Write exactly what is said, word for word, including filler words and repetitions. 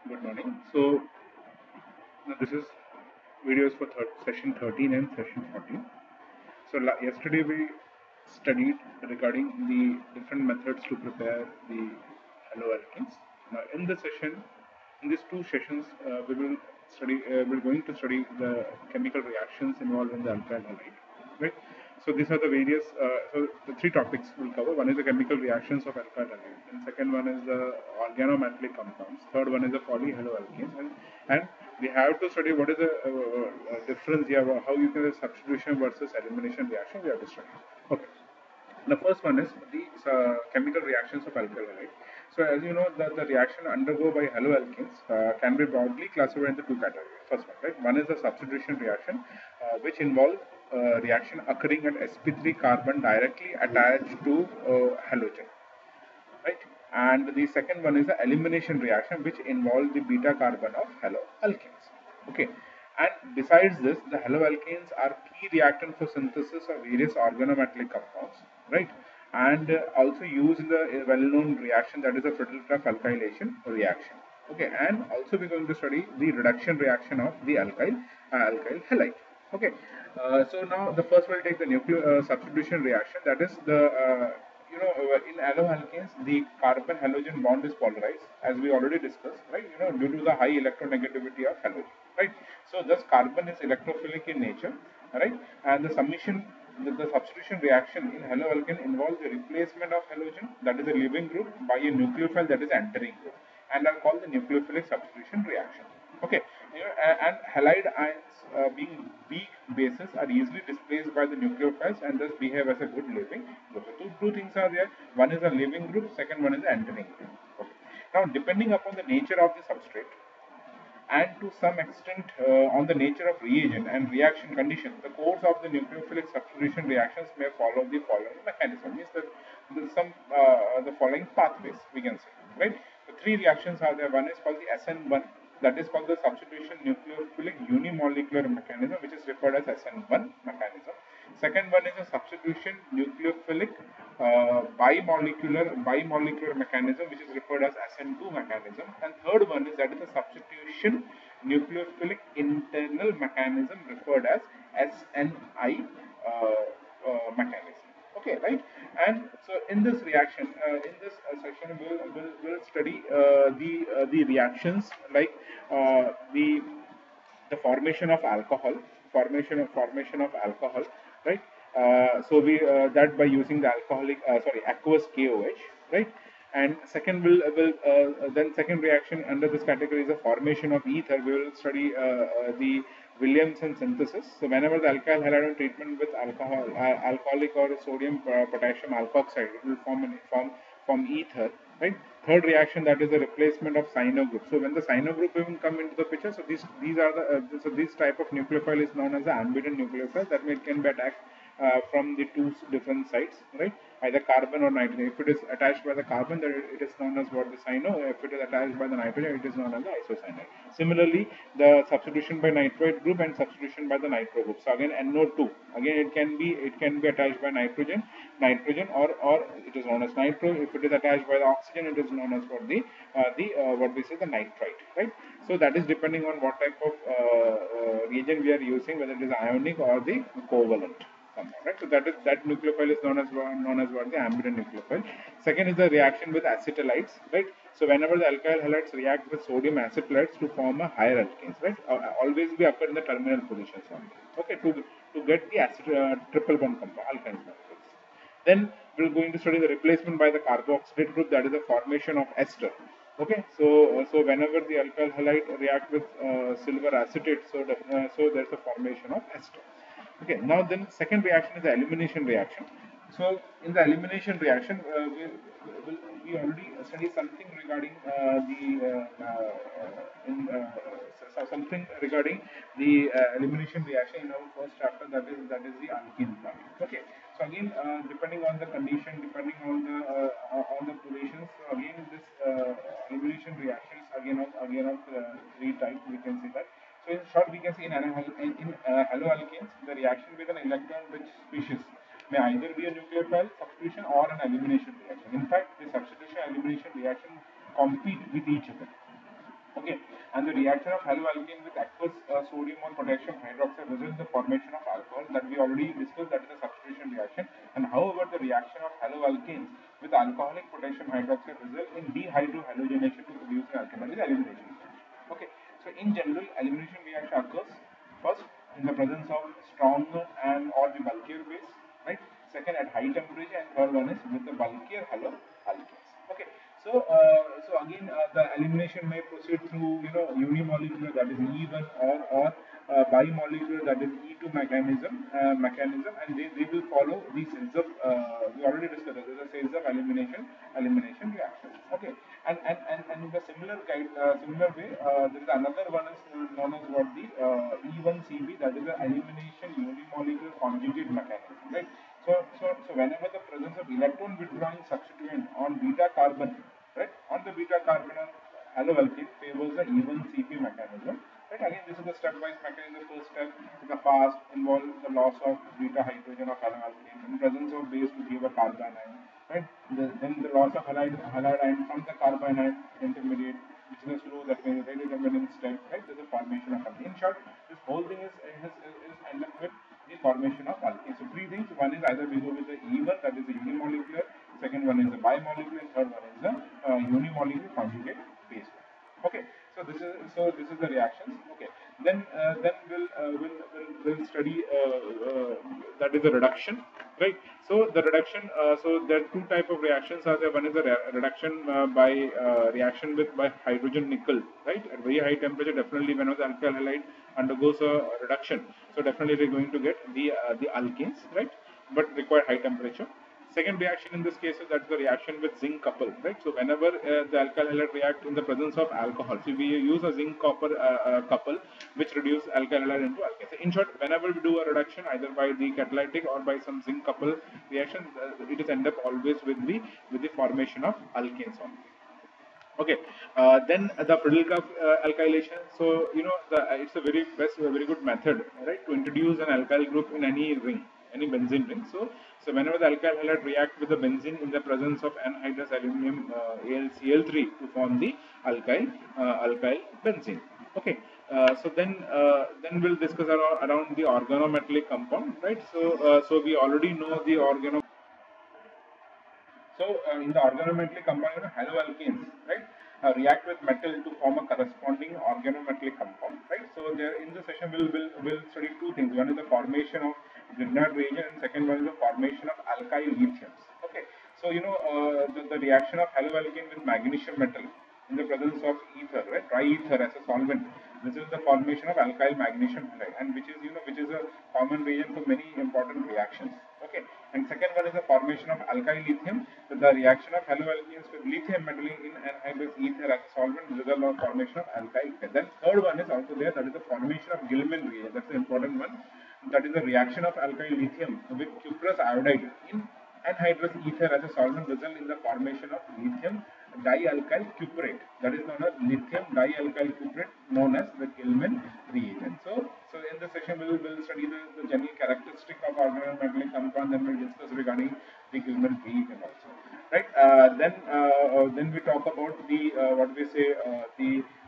Good morning. So now this is videos for third, session thirteen and session fourteen. So la- yesterday we studied regarding the different methods to prepare the haloalkanes. Now in this session, in these two sessions, uh, we will study. Uh, we're going to study the chemical reactions involved in the alkyl halide, right? So these are the various. Uh, so the three topics we'll cover. One is the chemical reactions of alkyl halide, and second one is the organometallic compounds. Third one is the polyhaloalkanes, and and we have to study what is the uh, uh, difference here, how you can substitution versus elimination reaction. We have to study. Okay. The first one is the uh, chemical reactions of alkyl halide. So as you know, that the reaction undergo by haloalkanes uh, can be broadly classified into two categories. First one, right? One is the substitution reaction, uh, which involve uh, reaction occurring at s p three carbon directly attached to uh, halogen, right? And the second one is the elimination reaction, which involves the beta carbon of haloalkanes. Okay. And besides this, the haloalkanes are key reactant for synthesis of various organometallic compounds, right? And uh, also used in the uh, well-known reaction, that is the Friedel-Crafts alkylation reaction. Okay, and also we're going to study the reduction reaction of the alkyl uh, alkyl halide. Okay, uh, so now the first we'll take the nuclear uh, substitution reaction. That is the uh, you know uh, in alloalkanes the carbon halogen bond is polarized, as we already discussed, right? You know, due to the high electronegativity of halogen, right? So thus carbon is electrophilic in nature, right? And the submission the, the substitution reaction in haloalkane involves the replacement of halogen, that is a leaving group, by a nucleophile, that is entering group, and are called the nucleophilic substitution reaction. Okay, you know, and halide ions uh, being weak bases are easily displaced by the nucleophiles and thus behave as a good leaving group. So two, two things are there. One is a leaving group, second one is the entering group. Okay. Now, depending upon the nature of the substrate, and to some extent uh, on the nature of reagent and reaction condition, the course of the nucleophilic substitution reactions may follow the following mechanism. Means that there is some uh, the following pathways we can say, right? The three reactions are there. One is called the S N one, that is called the substitution nucleophilic unimolecular mechanism, which is referred as S N one mechanism. Second one is a substitution nucleophilic uh, bimolecular bimolecular mechanism, which is referred as S N two mechanism. And third one is that is a substitution nucleophilic internal mechanism, referred as S N I uh, uh, mechanism. Okay, right? And so in this reaction, uh, in this uh, section, we'll, we'll, we'll study uh, the uh, the reactions like uh, the the formation of alcohol, formation of formation of alcohol, right? Uh, so we uh, that by using the alcoholic, uh, sorry, aqueous K O H, right? And second will will uh, then second reaction under this category is the formation of ether. We will study uh, uh, the Williamson synthesis. So whenever the alkyl halide treatment with alcohol, uh, alcoholic or sodium uh, potassium alkoxide, it will form an, form form ether, right? Third reaction, that is the replacement of cyano group. So when the cyano group even come into the picture, so these these are the uh, so this type of nucleophile is known as the ambident nucleophile. That means it can be attacked uh, from the two different sides, right? Either carbon or nitrogen. If it is attached by the carbon, then it is known as what the cyano. If it is attached by the nitrogen, it is known as the isocyanide. Similarly, the substitution by nitrite group and substitution by the nitro group. So again, N O two. Again, it can be it can be attached by nitrogen, nitrogen, or or it is known as nitro. If it is attached by the oxygen, it is known as what the uh, the uh, what we say the nitrite, right? So that is depending on what type of uh, uh, reagent we are using, whether it is ionic or the covalent. Right? So that is that nucleophile is known as known as what the ambident nucleophile. Second is the reaction with acetylides, right? So whenever the alkyl halides react with sodium acetylides to form a higher alkanes, right? Uh, always be occur in the terminal positions only. Okay, to to get the acid, uh, triple bond compound alkynes molecules. Then we're going to study the replacement by the carboxylate group, that is the formation of ester. Okay, so uh, so whenever the alkyl halide react with uh, silver acetate, so uh, so there's a formation of ester. Okay, now then second reaction is the elimination reaction. So in the elimination reaction, uh, we, we, we already studied something regarding uh, the uh, uh, in, uh, so something regarding the uh, elimination reaction in our first chapter. That is that is the alkene part. Okay, so again, uh, depending on the condition, depending on the uh, on the positions, so again this uh, elimination reactions again of again of uh, three types, we can say that. So in short, we can see in, in, in uh, haloalkanes, the reaction with an electron-rich species may either be a nucleophile substitution or an elimination reaction. In fact, the substitution and elimination reaction compete with each other. Okay, and the reaction of haloalkane with aqueous uh, sodium or potassium hydroxide results in the formation of alcohol that we already discussed, that is a substitution reaction. And however, the reaction of haloalkanes with alcoholic potassium hydroxide result in dehydrohalogenation to produce an alkane, that is elimination. Okay, so in general, elimination reaction occurs first in the presence of strong and or the bulkier base, right? Second, at high temperature, and third one is with the bulkier haloalkanes. Okay, so uh, so again, uh, the elimination may proceed through, you know, unimolecular, that is E one, or or uh, bimolecular, that is E two mechanism uh, mechanism, and they, they will follow the cells of uh, we already discussed that the cells of elimination elimination reaction. Okay, and and and, and in the similar guide uh, similar way, uh, there is another one is known as what the uh, E one C B, that is the elimination unimolecular conjugate mechanism, right? So, so, so whenever the presence of electron withdrawing substituent on beta carbon, right, on the beta carbon on haloalkane favors the E one C P mechanism. Right, again, this is the stepwise mechanism. The first step in the fast involves the loss of beta hydrogen of haloalkane in presence of base to give a carbanion. Right, the, then the loss of halide, halide ion from the carbanion intermediate, which is a slow, that means rate determinant step. Right, there's a formation of alkane. In short, this whole thing is is, is end up with the formation of alkane. So three things. One is either we go with the E one, that is the unimolecular. Second one is the bimolecular, and third one is the uh, unimolecular conjugate base. Okay, so this is so this is the reactions. Okay, then uh, then we'll, uh, we'll we'll we'll study uh, uh, that is the reduction, right? So the reduction. Uh, so there are two type of reactions are there. One is the re reduction uh, by uh, reaction with by hydrogen nickel, right? At very high temperature, definitely whenever the alkyl halide undergoes a reduction, so definitely we're going to get the uh, the alkanes, right? But require high temperature. Second reaction in this case is that's the reaction with zinc couple, right? So whenever uh, the alkyl halide react in the presence of alcohol, so we use a zinc copper uh, uh, couple which reduce alkyl halide into alkane. So in short, whenever we do a reduction either by the catalytic or by some zinc couple reaction, uh, it is end up always with the with the formation of alkanes only. Okay, uh, then the Pridelkov uh, alkylation. So you know the uh, it's a very best, a very good method, right, to introduce an alkyl group in any ring, any benzene ring. So so whenever the alkyl halide react with the benzene in the presence of anhydrous aluminum uh, A l C l three to form the alkyl uh, alkyl benzene. Okay, uh, so then uh, then we'll discuss around, around the organometallic compound, right? So uh, so we already know the organo. So uh, in the organometallic compound, you know, haloalkanes, right, uh, react with metal to form a corresponding organometallic compound, right? So there in the session we'll will will study two things. One is the formation of Grignard reagent, and second one is the formation of alkyl lithiums. Okay, so you know uh, the, the reaction of haloalkane with magnesium metal in the presence of ether, right, dry ether as a solvent. This is the formation of alkyl magnesium halide, and which is you know which is a common reagent for many important reactions. Okay, and second one is the formation of alkyl lithium. So the reaction of haloalkanes with lithium metal in anhydrous ether as a solvent result of formation of alkyl. Then third one is also there, that is the formation of Gilman reagent. That's the important one. That is the reaction of alkyl lithium with cuprous iodide in anhydrous ether as a solvent result in the formation of lithium dialkyl cuprate, that is known as lithium dialkyl cuprate, known as the Gilman reagent. So, so in this session we will we'll study the, the general characteristic of organometallic compound, then we'll discuss regarding the Gilman reagent also. Right? Uh, then, uh, then we talk about the uh, what we say uh, the